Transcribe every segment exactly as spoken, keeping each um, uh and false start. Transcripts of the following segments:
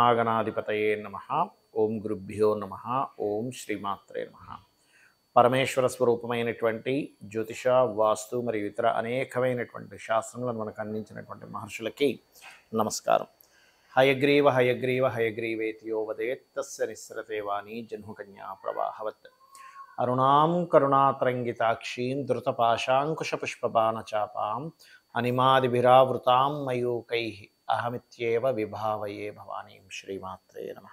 శ్రీమహాగణాధిపతయే నమః. ఓం గురుభ్యో నమః. ఓం శ్రీమాత్రే నమః. పరమేశ్వర స్వరూపమైనటువంటి జ్యోతిష, వాస్తు మరియు ఇతర అనేకమైనటువంటి శాస్త్రములను మనకు అందించినటువంటి మహర్షులకి నమస్కారం. హయగ్రీవ హయగ్రీవ హయగ్రీవేతియో వదేత్ తస్య నిస్సరతే వాణి జన్మకన్యా ప్రవాహవత్. అరుణాం కరుణాతరంగితాక్షీం ధృతపాశాంకుశపుష్పబాణచాపాం అనిమాదిభిరావృతాం మయూకైః అహమిత్యేవ విభావయే భవానీం. శ్రీమాత్రే నమః.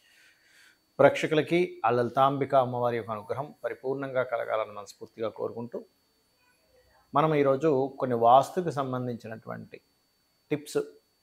ప్రేక్షకులకి ఆ లలితాంబిక అమ్మవారి యొక్క అనుగ్రహం పరిపూర్ణంగా కలగాలని మనస్ఫూర్తిగా కోరుకుంటూ, మనం ఈరోజు కొన్ని వాస్తుకు సంబంధించినటువంటి టిప్స్,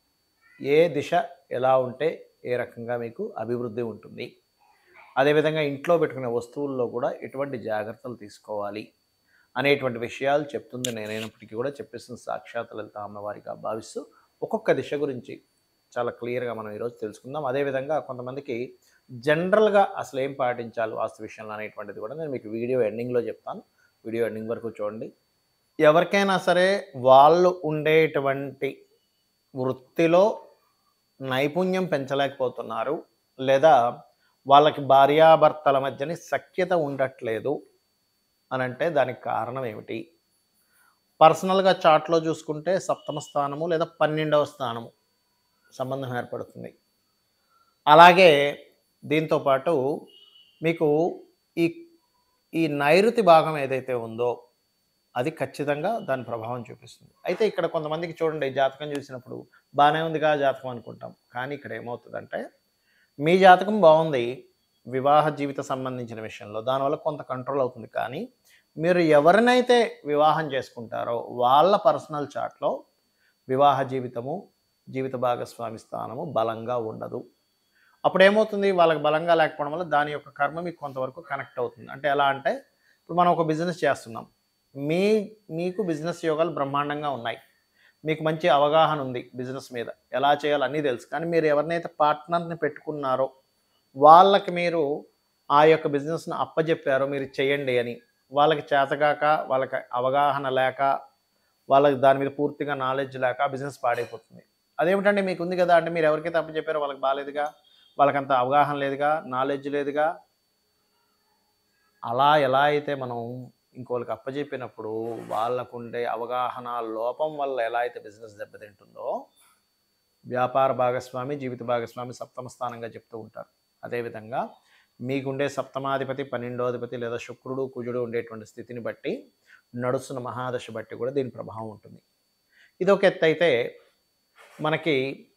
ఏ దిశ ఎలా ఉంటే ఏ రకంగా మీకు అభివృద్ధి ఉంటుంది, అదేవిధంగా ఇంట్లో పెట్టుకునే వస్తువుల్లో కూడా ఎటువంటి జాగ్రత్తలు తీసుకోవాలి అనేటువంటి విషయాలు చెప్తుంది నేనైనప్పటికీ కూడా చెప్పేసిన సాక్షాత్ లలిత అమ్మవారిగా భావిస్తూ ఒక్కొక్క దిశ గురించి చాలా క్లియర్గా మనం ఈరోజు తెలుసుకుందాం. అదేవిధంగా కొంతమందికి జనరల్గా అసలు ఏం పాటించాలి వాస్తు విషయంలో అనేటువంటిది కూడా నేను మీకు వీడియో ఎండింగ్లో చెప్తాను. వీడియో ఎండింగ్ వరకు చూడండి. ఎవరికైనా సరే వాళ్ళు ఉండేటువంటి వృత్తిలో నైపుణ్యం పెంచలేకపోతున్నారు, లేదా వాళ్ళకి భార్యాభర్తల మధ్యని సఖ్యత ఉండట్లేదు అని అంటే దానికి కారణం ఏమిటి? పర్సనల్గా చార్ట్లో చూసుకుంటే సప్తమ స్థానము లేదా పన్నెండవ స్థానము సంబంధం ఏర్పడుతుంది. అలాగే దీంతోపాటు మీకు ఈ ఈ నైరుతి భాగం ఏదైతే ఉందో అది ఖచ్చితంగా దాని ప్రభావం చూపిస్తుంది. అయితే ఇక్కడ కొంతమందికి చూడండి, జాతకం చూసినప్పుడు బాగానే ఉందిగా జాతకం అనుకుంటాం, కానీ ఇక్కడ ఏమవుతుందంటే మీ జాతకం బాగుంది వివాహ జీవిత సంబంధించిన విషయంలో, దానివల్ల కొంత కంట్రోల్ అవుతుంది. కానీ మీరు ఎవరినైతే వివాహం చేసుకుంటారో వాళ్ళ పర్సనల్ చార్ట్లో వివాహ జీవితము, జీవిత భాగస్వామి స్థానము బలంగా ఉండదు. అప్పుడు ఏమవుతుంది, వాళ్ళకి బలంగా లేకపోవడం వల్ల దాని యొక్క కర్మ మీకు కొంతవరకు కనెక్ట్ అవుతుంది. అంటే ఎలా అంటే, ఇప్పుడు మనం ఒక బిజినెస్ చేస్తున్నాం, మీ మీకు బిజినెస్ యోగాలు బ్రహ్మాండంగా ఉన్నాయి, మీకు మంచి అవగాహన ఉంది బిజినెస్ మీద, ఎలా చేయాలో అన్నీ తెలుసు. కానీ మీరు ఎవరినైతే పార్ట్నర్ని పెట్టుకున్నారో వాళ్ళకి మీరు ఆ యొక్క బిజినెస్ను అప్పచెప్పారో మీరు చేయండి అని, వాళ్ళకి చేతగాక, వాళ్ళకి అవగాహన లేక, వాళ్ళకి దాని మీద పూర్తిగా నాలెడ్జ్ లేక బిజినెస్ పాడైపోతుంది. అదేమిటంటే మీకు ఉంది కదా అంటే మీరు ఎవరికైతే అప్పచెప్పారో వాళ్ళకి బాగాలేదుగా, వాళ్ళకంత అవగాహన లేదుగా, నాలెడ్జ్ లేదుగా. అలా ఎలా అయితే మనం ఇంకోళ్ళకి అప్పచెప్పినప్పుడు వాళ్ళకుండే అవగాహన లోపం వల్ల ఎలా అయితే బిజినెస్ దెబ్బతింటుందో, వ్యాపార భాగస్వామి, జీవిత భాగస్వామి సప్తమ స్థానంగా చెప్తూ ఉంటారు. అదేవిధంగా మీకుండే సప్తమాధిపతి, పన్నెండోధిపతి లేదా శుక్రుడు, కుజుడు ఉండేటువంటి స్థితిని బట్టి, నడుస్తున్న మహాదశ బట్టి కూడా దీని ప్రభావం ఉంటుంది. ఇది ఒక ఎత్తు అయితే, మనకి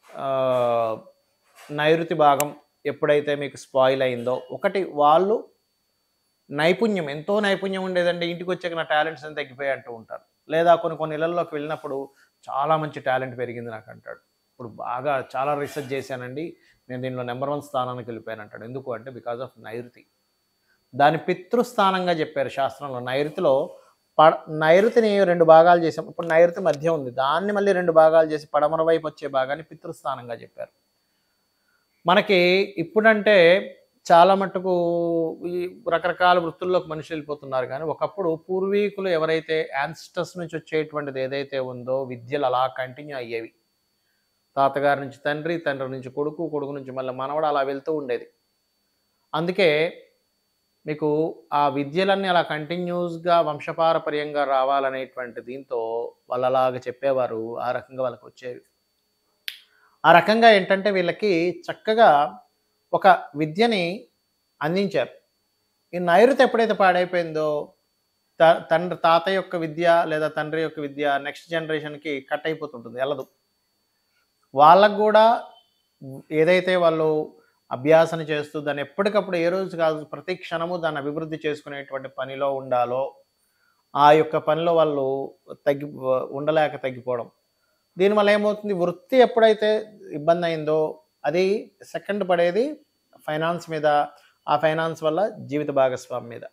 నైరుతి భాగం ఎప్పుడైతే మీకు స్పాయిల్ అయిందో, ఒకటి వాళ్ళు నైపుణ్యం, ఎంతో నైపుణ్యం ఉండేదండి, ఇంటికి వచ్చాక నా టాలెంట్స్ అని తగ్గిపోయాయి అంటూ ఉంటారు. లేదా కొన్ని కొన్ని ఇళ్లలోకి వెళ్ళినప్పుడు చాలా మంచి టాలెంట్ పెరిగింది నాకు అంటాడు. ఇప్పుడు బాగా చాలా రీసెర్చ్ చేశానండి, నేను దీనిలో నెంబర్ వన్ స్థానానికి వెళ్ళిపోయాను అంటాడు. ఎందుకు అంటే బికాజ్ ఆఫ్ నైరుతి. దాని పితృస్థానంగా చెప్పారు శాస్త్రంలో. నైరుతిలో ప నైరుతిని రెండు భాగాలు చేసాం. ఇప్పుడు నైరుతి మధ్య ఉంది, దాన్ని మళ్ళీ రెండు భాగాలు చేసి పడమర వైపు వచ్చే భాగాన్ని పితృస్థానంగా చెప్పారు. మనకి ఇప్పుడంటే చాలా మట్టుకు ఈ రకరకాల వృత్తుల్లోకి మనుషులు వెళ్ళిపోతున్నారు, కానీ ఒకప్పుడు పూర్వీకులు ఎవరైతే యాన్సిస్టర్స్ నుంచి వచ్చేటువంటిది ఏదైతే ఉందో విద్యలు అలా కంటిన్యూ అయ్యేవి. తాతగారి నుంచి తండ్రి, తండ్రి నుంచి కొడుకు, కొడుకు నుంచి మళ్ళీ మనవడు, అలా వెళ్తూ ఉండేది. అందుకే మీకు ఆ విద్యలన్నీ అలా కంటిన్యూస్గా వంశపారపర్యంగా రావాలనేటువంటి దీంతో వాళ్ళు అలాగ చెప్పేవారు, ఆ రకంగా వాళ్ళకి వచ్చేవి. ఆ రకంగా ఏంటంటే వీళ్ళకి చక్కగా ఒక విద్యని అందించారు. ఈ నైరుతి ఎప్పుడైతే పాడైపోయిందో త తండ్రి తాత యొక్క విద్య లేదా తండ్రి యొక్క విద్య నెక్స్ట్ జనరేషన్కి కట్ అయిపోతుంటుంది, వెళ్ళదు. వాళ్ళకు కూడా ఏదైతే వాళ్ళు అభ్యాసన చేస్తూ దాన్ని ఎప్పటికప్పుడు ఏ రోజు కాదు ప్రతి క్షణము దాన్ని అభివృద్ధి చేసుకునేటువంటి పనిలో ఉండాలో, ఆ యొక్క పనిలో వాళ్ళు తగ్గి ఉండలేక తగ్గిపోవడం. దీనివల్ల ఏమవుతుంది, వృత్తి ఎప్పుడైతే ఇబ్బంది అయిందో అది సెకండ్ పడేది ఫైనాన్స్ మీద, ఆ ఫైనాన్స్ వల్ల జీవిత భాగస్వామి మీద.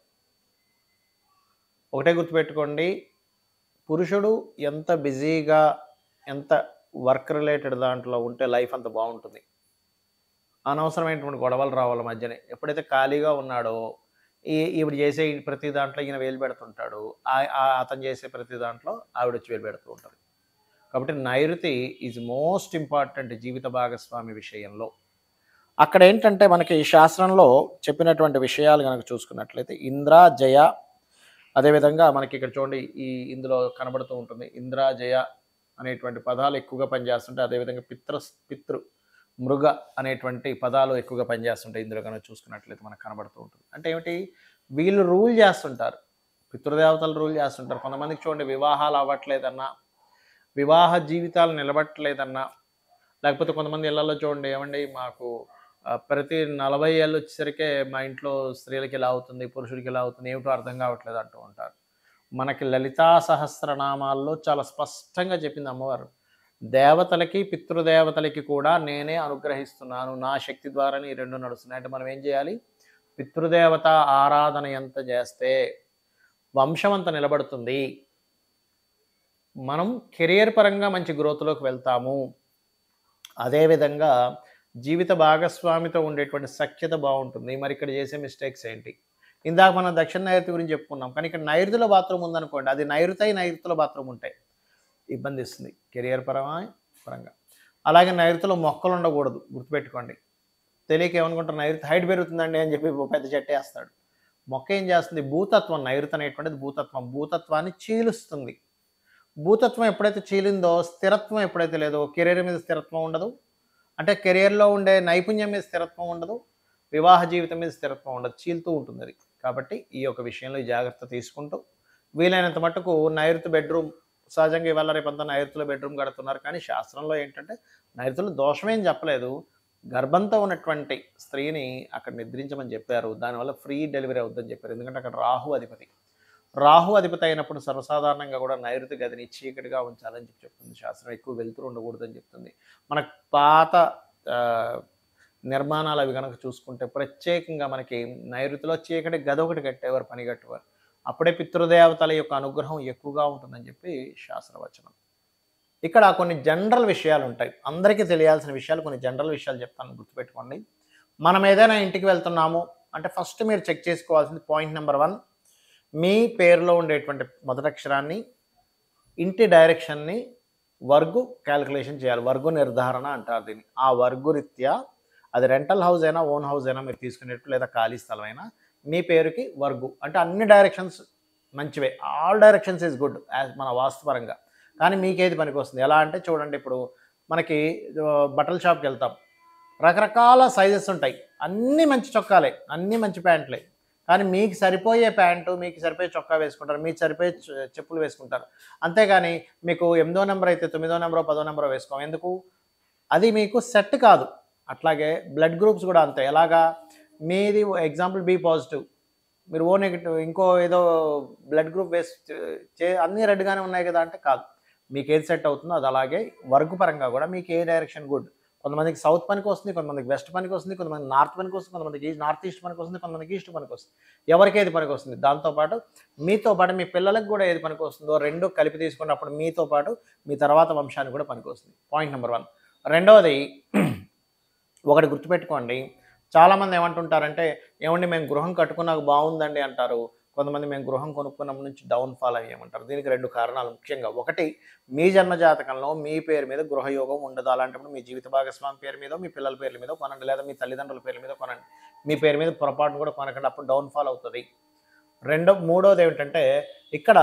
ఒకటే గుర్తుపెట్టుకోండి, పురుషుడు ఎంత బిజీగా, ఎంత వర్క్ రిలేటెడ్ దాంట్లో ఉంటే లైఫ్ అంత బాగుంటుంది. అనవసరమైనటువంటి గొడవలు రావాల మధ్యనే. ఎప్పుడైతే ఖాళీగా ఉన్నాడో ఈ ఈవిడ చేసే ప్రతి దాంట్లో ఈయన వేలు పెడుతుంటాడు, అతను చేసే ప్రతి దాంట్లో ఆవిడ వచ్చి వేలు పెడుతూ ఉంటారు. కాబట్టి నైరుతి ఈజ్ మోస్ట్ ఇంపార్టెంట్ జీవిత భాగస్వామి విషయంలో. అక్కడ ఏంటంటే మనకి ఈ శాస్త్రంలో చెప్పినటువంటి విషయాలు గనక చూసుకున్నట్లయితే ఇంద్ర, జయ, అదేవిధంగా మనకి ఇక్కడ చూడండి ఈ ఇందులో కనబడుతూ ఉంటుంది. ఇంద్ర, జయ అనేటువంటి పదాలు ఎక్కువగా పనిచేస్తుంటాయి. అదేవిధంగా పిత్ర పితృ, మృగ అనేటువంటి పదాలు ఎక్కువగా పనిచేస్తుంటాయి. ఇందులో కనుక చూసుకున్నట్లయితే మనకు కనబడుతూ ఉంటుంది. అంటే ఏమిటి, వీళ్ళు రూల్ చేస్తుంటారు, పితృదేవతలు రూల్ చేస్తుంటారు. కొంతమందికి చూడండి వివాహాలు అవ్వట్లేదన్నా, వివాహ జీవితాలు నిలబట్టలేదన్నా, లేకపోతే కొంతమంది ఇళ్లలో చూడండి ఏమండి మాకు ప్రతి నలభై ఏళ్ళు వచ్చేసరికే మా ఇంట్లో స్త్రీలకి ఇలా అవుతుంది, పురుషులకి ఇలా అవుతుంది, ఏమిటో అర్థం కావట్లేదు అంటూ ఉంటారు. మనకి లలితా సహస్రనామాల్లో చాలా స్పష్టంగా చెప్పింది అమ్మవారు, దేవతలకి పితృదేవతలకి కూడా నేనే అనుగ్రహిస్తున్నాను, నా శక్తి ద్వారానే ఈ రెండు నడుస్తున్నాయి. అంటే మనం ఏం చేయాలి, పితృదేవత ఆరాధన ఎంత చేస్తే వంశం అంత నిలబడుతుంది, మనం కెరియర్ పరంగా మంచి గ్రోత్లోకి వెళ్తాము, అదేవిధంగా జీవిత భాగస్వామితో ఉండేటువంటి సఖ్యత బాగుంటుంది. మరి ఇక్కడ చేసే మిస్టేక్స్ ఏంటి, ఇందాక మనం దక్షిణ నైరుతి గురించి చెప్పుకున్నాం, కానీ ఇక్కడ నైరుతిలో బాత్రూమ్ ఉందనుకోండి, అది నైరుతి నైరుతిలో బాత్రూమ్ ఉంటాయి, ఇబ్బంది ఇస్తుంది కెరియర్ పరమా పరంగా. అలాగే నైరుతిలో మొక్కలు ఉండకూడదు, గుర్తుపెట్టుకోండి. తెలియక ఏమనుకుంటారు నైరుతి హైట్ పెరుగుతుందండి అని చెప్పి పెద్ద చెట్టు వేస్తాడు. మొక్క ఏం చేస్తుంది, భూతత్వం, నైరుతి అనేటువంటిది భూతత్వం, భూతత్వాన్ని చీలుస్తుంది. భూతత్వం ఎప్పుడైతే చీలిందో స్థిరత్వం ఎప్పుడైతే లేదో కెరీర్ మీద స్థిరత్వం ఉండదు, అంటే కెరియర్లో ఉండే నైపుణ్యం మీద స్థిరత్వం ఉండదు, వివాహ జీవితం మీద స్థిరత్వం ఉండదు, చీలుతూ ఉంటుంది అది. కాబట్టి ఈ యొక్క విషయంలో ఈ జాగ్రత్త తీసుకుంటూ వీలైనంత మటుకు నైరుతి బెడ్రూమ్, సహజంగా ఇవాళ రేపంతా నైరుతిలో బెడ్రూమ్ కడుతున్నారు, కానీ శాస్త్రంలో ఏంటంటే నైరుతిలో దోషమేం చెప్పలేదు, గర్భంతో ఉన్నటువంటి స్త్రీని అక్కడ నిద్రించమని చెప్పారు, దానివల్ల ఫ్రీ డెలివరీ అవుతుందని చెప్పారు. ఎందుకంటే అక్కడ రాహు అధిపతి, రాహు అధిపతి అయినప్పుడు సర్వసాధారణంగా కూడా నైరుతి గదిని చీకటిగా ఉంచాలని చెప్పి చెప్తుంది శాస్త్రం, ఎక్కువ వెలుతురు ఉండకూడదని చెప్తుంది. మనకు పాత నిర్మాణాలు అవి కనుక చూసుకుంటే ప్రత్యేకంగా మనకి నైరుతిలో చీకటి గది ఒకటి కట్టేవారు, పని కట్టేవారు, అప్పుడే పితృదేవతల యొక్క అనుగ్రహం ఎక్కువగా ఉంటుందని చెప్పి శాస్త్రవచనం. ఇక్కడ కొన్ని జనరల్ విషయాలు ఉంటాయి, అందరికీ తెలియాల్సిన విషయాలు, కొన్ని జనరల్ విషయాలు చెప్తాను, గుర్తుపెట్టుకోండి. మనం ఏదైనా ఇంటికి వెళ్తున్నాము అంటే ఫస్ట్ మీరు చెక్ చేసుకోవాల్సింది పాయింట్ నెంబర్ వన్, మీ పేరులో ఉండేటువంటి మొదటి అక్షరాన్ని, ఇంటి డైరెక్షన్ని వర్గు క్యాలిక్యులేషన్ చేయాలి, వర్గు నిర్ధారణ అంటారు దీన్ని. ఆ వర్గు రీత్యా అది రెంటల్ హౌస్ అయినా ఓన్ హౌస్ అయినా మీరు తీసుకునేట్టు, లేదా ఖాళీ స్థలం అయినా మీ పేరుకి వర్గు అంటే అన్ని డైరెక్షన్స్ మంచివే, all directions is good as మన వాస్తుపరంగా. కానీ మీకేది పనికి వస్తుంది, ఎలా అంటే చూడండి, ఇప్పుడు మనకి బట్టల షాప్కి వెళ్తాం, రకరకాల సైజెస్ ఉంటాయి, అన్నీ మంచి చొక్కాలే, అన్నీ మంచి ప్యాంట్లే, కానీ మీకు సరిపోయే ప్యాంటు, మీకు సరిపోయే చొక్కా వేసుకుంటారు, మీకు సరిపోయే చెప్పులు వేసుకుంటారు, అంతేగాని మీకు ఎనిమిదో నెంబర్ అయితే తొమ్మిదో నెంబరో పదో నెంబరో వేసుకోం, ఎందుకు, అది మీకు సెట్ కాదు. అట్లాగే బ్లడ్ గ్రూప్స్ కూడా అంతే, ఎలాగా, మీది ఎగ్జాంపుల్ బి పాజిటివ్, మీరు ఓ నెగిటివ్, ఇంకో ఏదో బ్లడ్ గ్రూప్ వేసి చే అన్నీ రెడ్గానే ఉన్నాయి కదా అంటే కాదు, మీకు ఏది సెట్ అవుతుందో అది. అలాగే వర్క్ పరంగా కూడా మీకు ఏ డైరెక్షన్ గుడ్, కొంతమందికి సౌత్ పనికి వస్తుంది, కొంతమందికి వెస్ట్ పనికి వస్తుంది, కొంతమంది నార్త్ పనికి వస్తుంది, కొంతమందికి నార్త్ ఈస్ట్ పనికి వస్తుంది, కొంతమందికి ఈస్ట్ పనికి వస్తుంది, ఎవరికి ఏది పనికి వస్తుంది. దాంతోపాటు మీతో పాటు మీ పిల్లలకు కూడా ఏది పనికి వస్తుందో రెండు కలిపి తీసుకున్నప్పుడు మీతో పాటు మీ తర్వాత వంశానికి కూడా పనికి వస్తుంది. Point number one. రెండవది, ఒకటి గుర్తుపెట్టుకోండి, చాలామంది ఏమంటుంటారంటే, ఏమండి మేము గృహం కట్టుకున్నాక బాగుందండి అంటారు, కొంతమంది మేము గృహం కొనుక్కున్నప్పటి నుంచి డౌన్ఫాల్ అయ్యామంటారు. దీనికి రెండు కారణాలు ముఖ్యంగా, ఒకటి మీ జన్మజాతకంలో మీ పేరు మీద గృహయోగం ఉండదు, అలాంటప్పుడు మీ జీవిత భాగస్వామి పేరు మీద, మీ పిల్లల పేర్ల మీద కొనండి, లేదా మీ తల్లిదండ్రుల పేర్ల మీద కొనండి, మీ పేరు మీద పొరపాటును కూడా కొనకండి, అప్పుడు డౌన్ఫాల్ అవుతుంది. రెండో మూడోది ఏమిటంటే, ఇక్కడ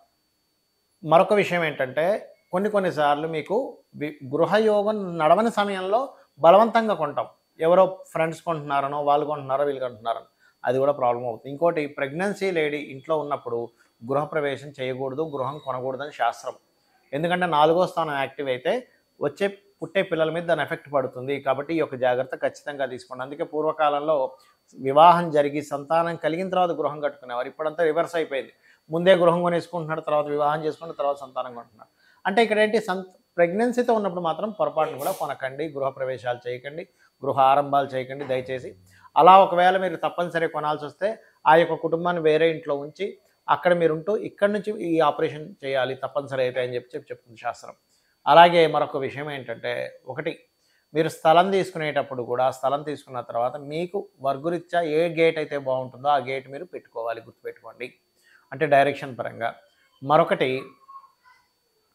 మరొక విషయం ఏంటంటే, కొన్ని కొన్నిసార్లు మీకు గృహయోగం నడవని సమయంలో బలవంతంగా కొంటాం, ఎవరో ఫ్రెండ్స్ కొంటున్నారనో, వాళ్ళు కొంటున్నారో, వీళ్ళు కొంటున్నారనో, అది కూడా ప్రాబ్లం అవుతుంది. ఇంకోటి, ప్రెగ్నెన్సీ లేడీ ఇంట్లో ఉన్నప్పుడు గృహప్రవేశం చేయకూడదు, గృహం కొనకూడదని శాస్త్రం. ఎందుకంటే నాలుగో స్థానం యాక్టివ్ అయితే వచ్చే పుట్టే పిల్లల మీద దాని ఎఫెక్ట్ పడుతుంది, కాబట్టి ఈ యొక్క జాగ్రత్త ఖచ్చితంగా తీసుకోండి. అందుకే పూర్వకాలంలో వివాహం జరిగి సంతానం కలిగిన తర్వాత గృహం కట్టుకునేవారు, ఇప్పుడంతా రివర్స్ అయిపోయింది, ముందే గృహం కొనేసుకుంటున్నాడు, తర్వాత వివాహం చేసుకున్న తర్వాత సంతానం కొంటున్నాడు. అంటే ఇక్కడ ఏంటి, సంత ప్రెగ్నెన్సీతో ఉన్నప్పుడు మాత్రం పొరపాటును కూడా కొనకండి, గృహప్రవేశాలు చేయకండి, గృహ ఆరంభాలు చేయకండి దయచేసి. అలా ఒకవేళ మీరు తప్పనిసరి కొనాల్సి వస్తే ఆ యొక్క కుటుంబాన్ని వేరే ఇంట్లో ఉంచి అక్కడ మీరు ఉంటూ ఇక్కడి నుంచి ఈ ఆపరేషన్ చేయాలి తప్పనిసరి అయితే అని చెప్పి చెప్పి చెప్తుంది శాస్త్రం. అలాగే మరొక విషయం ఏంటంటే, ఒకటి, మీరు స్థలం తీసుకునేటప్పుడు కూడా స్థలం తీసుకున్న తర్వాత మీకు వర్గురీత్యా ఏ గేట్ అయితే బాగుంటుందో ఆ గేట్ మీరు పెట్టుకోవాలి, గుర్తుపెట్టుకోండి, అంటే డైరెక్షన్ పరంగా. మరొకటి,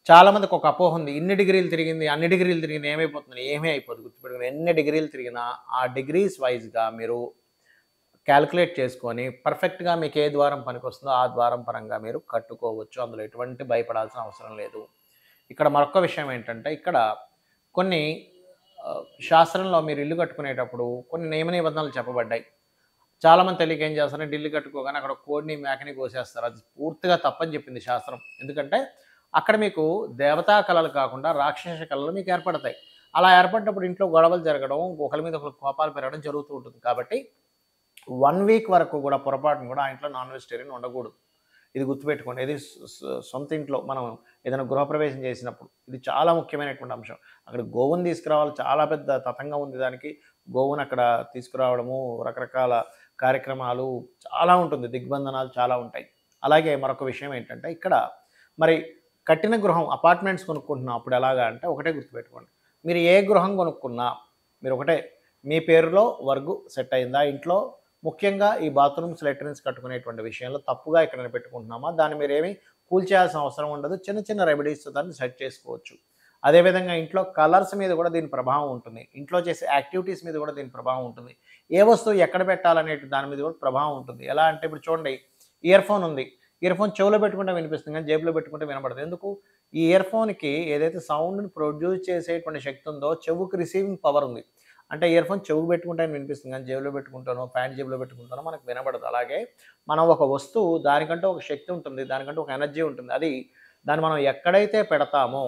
చాలామందికి ఒక అపోహ ఉంది. ఇన్ని డిగ్రీలు తిరిగింది, అన్ని డిగ్రీలు తిరిగింది ఏమైపోతుంది? ఏమీ అయిపోదు. గుర్తుపెట్టుకోండి. ఎన్ని డిగ్రీలు తిరిగినా ఆ డిగ్రీస్ వైస్‌గా మీరు క్యాలిక్యులేట్ చేసుకొని పర్ఫెక్ట్‌గా మీకు ఏ ద్వారం పనికొస్తుందో ఆ ద్వారం పరంగా మీరు కట్టుకోవచ్చు. అందులో ఎటువంటి భయపడాల్సిన అవసరం లేదు. ఇక్కడ మరొక విషయం ఏంటంటే ఇక్కడ కొన్ని ఆహ్, శాస్త్రంలో మీరు ఇల్లు కట్టుకునేటప్పుడు కొన్ని నియమ నిబంధనలు చెప్పబడ్డాయి. చాలామంది తెలియక ఏం చేస్తారంటే ఇల్లు కట్టుకోగానే అక్కడ కోడిని, మేకని కోసేస్తారు. అది పూర్తిగా తప్పని చెప్పింది శాస్త్రం. ఎందుకంటే అక్కడ మీకు దేవతా కళలు కాకుండా రాక్షస కళలు మీకు ఏర్పడతాయి. అలా ఏర్పడినప్పుడు ఇంట్లో గొడవలు జరగడం, ఒకళ్ళ మీద ఒకళ్ళకి కోపాలు పెరగడం జరుగుతూ ఉంటుంది. కాబట్టి ఒక వీక్ వరకు కూడా పొరపాటున కూడా ఆ ఇంట్లో నాన్ వెజిటేరియన్ ఉండకూడదు. ఇది గుర్తుపెట్టుకోండి. ఇది సొంత ఇంట్లో మనం ఏదైనా గృహప్రవేశం చేసినప్పుడు ఇది చాలా ముఖ్యమైనటువంటి అంశం. అక్కడ గోవుని తీసుకురావాలి, చాలా పెద్ద తతంగం ఉంది దానికి. గోవుని అక్కడ తీసుకురావడము, రకరకాల కార్యక్రమాలు చాలా ఉంటుంది, దిగ్బంధనాలు చాలా ఉంటాయి. అలాగే మరొక విషయం ఏంటంటే ఇక్కడ మరి కట్టిన గృహం అపార్ట్మెంట్స్ కొనుక్కుంటున్నాం అప్పుడు ఎలాగా అంటే ఒకటే గుర్తుపెట్టుకోండి. మీరు ఏ గృహం కొనుక్కున్నా మీరు ఒకటే మీ పేరులో వర్గు సెట్ అయిందా ఇంట్లో? ముఖ్యంగా ఈ బాత్రూమ్స్, లెట్రిన్స్ కట్టుకునేటువంటి విషయంలో తప్పుగా ఎక్కడైనా పెట్టుకుంటున్నామా దాన్ని మీరేమీ కూల్చేయాల్సిన అవసరం ఉండదు. చిన్న చిన్న రెమెడీస్‌తో దాన్ని సెట్ చేసుకోవచ్చు. అదేవిధంగా ఇంట్లో కలర్స్ మీద కూడా దీని ప్రభావం ఉంటుంది. ఇంట్లో చేసే యాక్టివిటీస్ మీద కూడా దీని ప్రభావం ఉంటుంది. ఏ వస్తువు ఎక్కడ పెట్టాలనే దాని మీద కూడా ప్రభావం ఉంటుంది. ఎలా అంటే ఇప్పుడు చూడండి, ఇయర్ ఫోన్ ఉంది. ఇయర్ ఫోన్ చెవిలో పెట్టుకుంటే వినిపిస్తుంది కానీ జేబులో పెట్టుకుంటే వినపడదు. ఎందుకు? ఈ ఇయర్ ఫోన్‌కి ఏదైతే సౌండ్‌ని ప్రొడ్యూస్ చేసేటువంటి శక్తి ఉందో చెవుకి రిసీవింగ్ పవర్ ఉంది. అంటే ఇయర్ ఫోన్ చెవుకు పెట్టుకుంటే వినిపిస్తుంది కానీ జేబులో పెట్టుకుంటానో, ప్యాంట్ జేబులో పెట్టుకుంటానో మనకు వినపడదు. అలాగే మనం ఒక వస్తువు దానికంటూ ఒక శక్తి ఉంటుంది, దానికంటూ ఒక ఎనర్జీ ఉంటుంది. అది దాన్ని మనం ఎక్కడైతే పెడతామో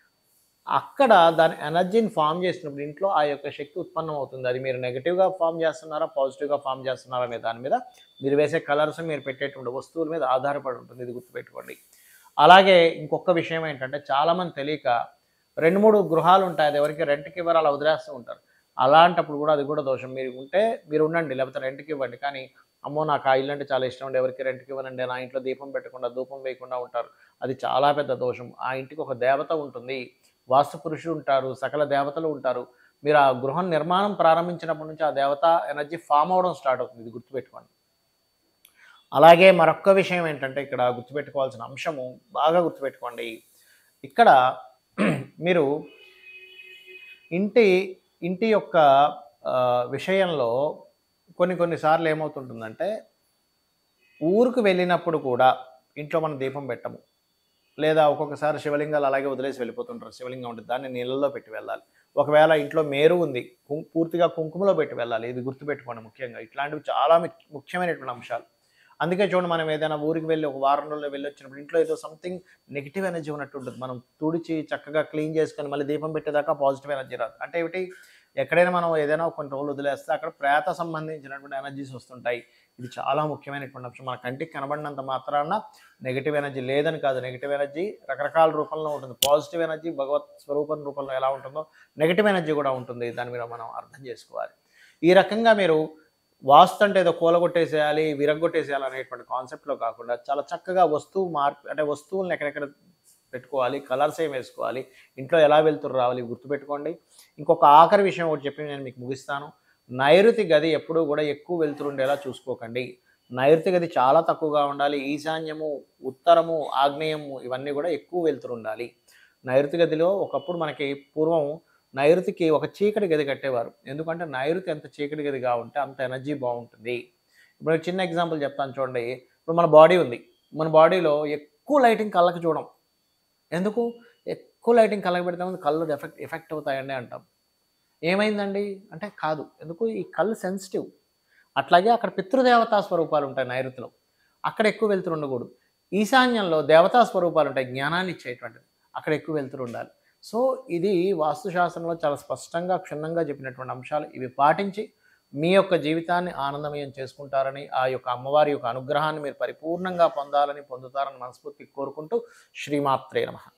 అక్కడ దాని ఎనర్జీని ఫార్మ్ చేసినప్పుడు ఇంట్లో ఆ యొక్క శక్తి ఉత్పన్నం అవుతుంది. అది మీరు నెగెటివ్‌గా ఫార్మ్ చేస్తున్నారా, పాజిటివ్‌గా ఫార్మ్ చేస్తున్నారా అనే దాని మీద మీరు వేసే కలర్స్, మీరు పెట్టేటువంటి వస్తువుల మీద ఆధారపడి ఉంటుంది. ఇది గుర్తుపెట్టుకోండి. అలాగే ఇంకొక విషయం ఏంటంటే చాలామంది తెలియక రెండు, మూడు గృహాలు ఉంటాయి. అది ఎవరికి రెంట్‌కి ఇవ్వరు, అలా వదిలేస్తూ ఉంటారు. అలాంటప్పుడు కూడా అది కూడా దోషం. మీరు ఉంటే మీరు ఉండండి, లేకపోతే రెంట్‌కి ఇవ్వండి. కానీ అమ్మో నాకు ఆ ఇల్లు అంటే చాలా ఇష్టం అండి, ఎవరికి రెంట్‌కి ఇవ్వనండి, నా ఇంట్లో దీపం పెట్టకుండా, ధూపం వేయకుండా ఉంటారు. అది చాలా పెద్ద దోషం. ఆ ఇంటికి ఒక దేవత ఉంటుంది, వాస్తు పురుషుడు ఉంటారు, సకల దేవతలు ఉంటారు. మీరు ఆ గృహం నిర్మాణం ప్రారంభించినప్పటి నుంచి ఆ దేవత ఎనర్జీ ఫామ్ అవ్వడం స్టార్ట్ అవుతుంది. ఇది గుర్తుపెట్టుకోండి. అలాగే మరొక్క విషయం ఏంటంటే ఇక్కడ గుర్తుపెట్టుకోవాల్సిన అంశము బాగా గుర్తుపెట్టుకోండి. ఇక్కడ మీరు ఇంటి ఇంటి యొక్క ఆహ్, విషయంలో కొన్ని కొన్ని సార్లు ఏమవుతుంటుందంటే ఊరుకు వెళ్ళినప్పుడు కూడా ఇంట్లో మనం దీపం పెట్టము. లేదా ఒక్కొక్కసారి శివలింగాలు అలాగే వదిలేసి వెళ్ళిపోతుంటారు. శివలింగం ఉంటుంది, దాన్ని నీళ్ళల్లో పెట్టి వెళ్ళాలి. ఒకవేళ ఇంట్లో మేరు ఉంది, కుం పూర్తిగా కుంకుమలో పెట్టి వెళ్ళాలి. ఇది గుర్తుపెట్టుకోండి ముఖ్యంగా. ఇట్లాంటివి చాలా ముఖ్య ముఖ్యమైనటువంటి అంశాలు. అందుకే చూడండి, మనం ఏదైనా ఊరికి వెళ్ళి ఒక వారం రోజుల్లో వెళ్ళొచ్చినప్పుడు ఇంట్లో ఏదో సంథింగ్ నెగిటివ్ ఎనర్జీ ఉన్నట్టు ఉంటుంది. మనం తుడిచి చక్కగా క్లీన్ చేసుకొని మళ్ళీ దీపం పెట్టేదాకా పాజిటివ్ ఎనర్జీ రాదు. అంటే ఏమిటి? ఎక్కడైనా మనం ఏదైనా కొన్ని రోజులు వదిలేస్తే అక్కడ ప్రేత సంబంధించినటువంటి ఎనర్జీస్ వస్తుంటాయి. ఇది చాలా ముఖ్యమైనటువంటి అంశం. మన కంటికి కనబడినంత మాత్రాన నెగిటివ్ ఎనర్జీ లేదని కాదు. నెగిటివ్ ఎనర్జీ రకరకాల రూపంలో ఉంటుంది. పాజిటివ్ ఎనర్జీ భగవత్ స్వరూపం రూపంలో ఎలా ఉంటుందో నెగిటివ్ ఎనర్జీ కూడా ఉంటుంది. దాని మీద మనం అర్థం చేసుకోవాలి. ఈ రకంగా మీరు వాస్తు అంటే ఏదో కూలగొట్టేసేయాలి, విరగ్గొట్టేసేయాలి అనేటువంటి కాన్సెప్ట్‌లో కాకుండా చాలా చక్కగా వస్తువు మార్పు అంటే వస్తువులను ఎక్కడెక్కడ పెట్టుకోవాలి, కలర్స్ ఏం వేసుకోవాలి, ఇంట్లో ఎలా వెలుతురు రావాలి గుర్తుపెట్టుకోండి. ఇంకొక ఆఖరి విషయం ఒకటి చెప్పి నేను మీకు ముగిస్తాను. నైరుతి గది ఎప్పుడూ కూడా ఎక్కువ వెలుతురు ఉండేలా చూసుకోకండి. నైరుతి గది చాలా తక్కువగా ఉండాలి. ఈశాన్యము, ఉత్తరము, ఆగ్నేయము ఇవన్నీ కూడా ఎక్కువ వెలుతురు ఉండాలి. నైరుతి గదిలో ఒకప్పుడు మనకి పూర్వం నైరుతికి ఒక చీకటి గది కట్టేవారు. ఎందుకంటే నైరుతి ఎంత చీకటి గదిగా ఉంటే అంత ఎనర్జీ బాగుంటుంది. ఇప్పుడు చిన్న ఎగ్జాంపుల్ చెప్తాను చూడండి. ఇప్పుడు మన బాడీ ఉంది. మన బాడీలో ఎక్కువ లైటింగ్ కళ్ళకి చూడం. ఎందుకు? ఎక్కువ లైటింగ్ కళ్ళకి పెడితే కళ్ళు ఎఫెక్ట్ ఎఫెక్ట్ అవుతాయండి అంటాం. ఏమైందండి అంటే కాదు. ఎందుకు? ఈ కళ్ళు సెన్సిటివ్. అట్లాగే అక్కడ పితృదేవతా స్వరూపాలు ఉంటాయి నైరుతిలో. అక్కడ ఎక్కువ వెలుతురు ఉండకూడదు. ఈశాన్యంలో దేవతా స్వరూపాలు ఉంటాయి, జ్ఞానాన్ని ఇచ్చేటువంటిది. అక్కడ ఎక్కువ వెలుతురు ఉండాలి. సో ఇది వాస్తుశాస్త్రంలో చాలా స్పష్టంగా, క్షుణ్ణంగా చెప్పినటువంటి అంశాలు. ఇవి పాటించి మీ యొక్క జీవితాన్ని ఆనందమయం చేసుకుంటారని, ఆ యొక్క అమ్మవారి యొక్క అనుగ్రహాన్ని మీరు పరిపూర్ణంగా పొందాలని, పొందుతారని మనస్ఫూర్తిగా కోరుకుంటూ శ్రీమాత్రే నమః.